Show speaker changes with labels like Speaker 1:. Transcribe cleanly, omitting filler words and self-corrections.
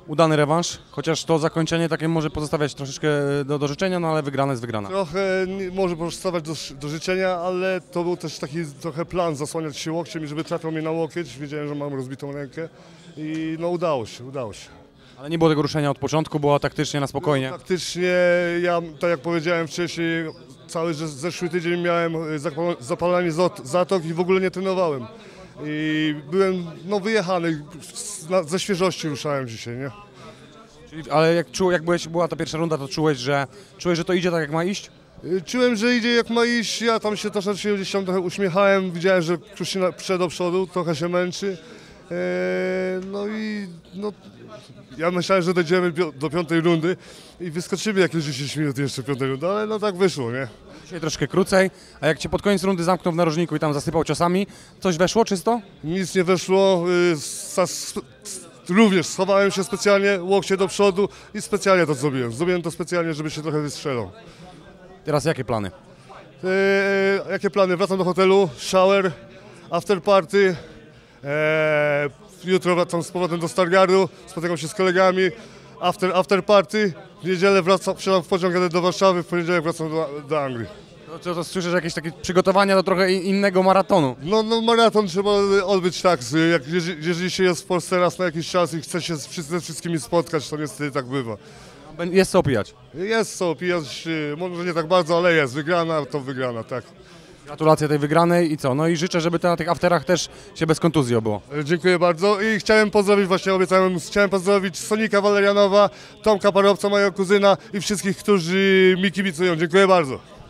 Speaker 1: Udany rewanż, chociaż to zakończenie takie może pozostawiać troszeczkę do życzenia, no ale wygrana jest wygrana.
Speaker 2: Trochę może pozostawać do życzenia, ale to był też taki trochę plan zasłaniać się łokciem i żeby trafiał mnie na łokieć. Wiedziałem, że mam rozbitą rękę i no udało się.
Speaker 1: Ale nie było tego ruszenia od początku, było taktycznie na spokojnie.
Speaker 2: Faktycznie ja, tak jak powiedziałem wcześniej, cały zeszły tydzień miałem zapalanie zatok i w ogóle nie trenowałem. I byłem wyjechany, ze świeżości ruszałem dzisiaj, nie?
Speaker 1: Ale była ta pierwsza runda, to czułeś, że to idzie tak jak ma iść?
Speaker 2: Czułem, że idzie jak ma iść, ja tam się troszeczkę gdzieś tam trochę uśmiechałem, widziałem, że Kruszyna przed do przodu, trochę się męczy. Ja myślałem, że dojdziemy do piątej rundy i wyskoczymy jakieś 10 minut jeszcze piątej rundy, ale no tak wyszło, nie?
Speaker 1: Dzisiaj troszkę krócej, a jak cię pod koniec rundy zamknął w narożniku i tam zasypał ciosami, coś weszło czysto?
Speaker 2: Nic nie weszło, również schowałem się specjalnie, łokcie do przodu i specjalnie to zrobiłem. Zrobiłem to specjalnie, żeby się trochę wystrzelał.
Speaker 1: Teraz jakie plany?
Speaker 2: Jakie plany? Wracam do hotelu, shower, after party. Jutro wracam z powrotem do Stargardu, spotykam się z kolegami, after party. W niedzielę wsiadam w pociąg, jadę do Warszawy, w poniedziałek wracam do Anglii.
Speaker 1: To słyszę, że jakieś takie przygotowania do trochę innego maratonu.
Speaker 2: No maraton trzeba odbyć tak, jeżeli się jest w Polsce raz na jakiś czas i chce się ze wszystkimi spotkać, to niestety tak bywa.
Speaker 1: Jest co opijać.
Speaker 2: Jest co opijać, może nie tak bardzo, ale jest. Wygrana to wygrana, tak.
Speaker 1: Gratulacje tej wygranej i co? No i życzę, żeby to na tych afterach też się bez kontuzji obyło.
Speaker 2: Dziękuję bardzo i chciałem pozdrowić, właśnie obiecałem, chciałem pozdrowić Sonika Walerianowa, Tomka Parobca, mojego kuzyna i wszystkich, którzy mi kibicują. Dziękuję bardzo.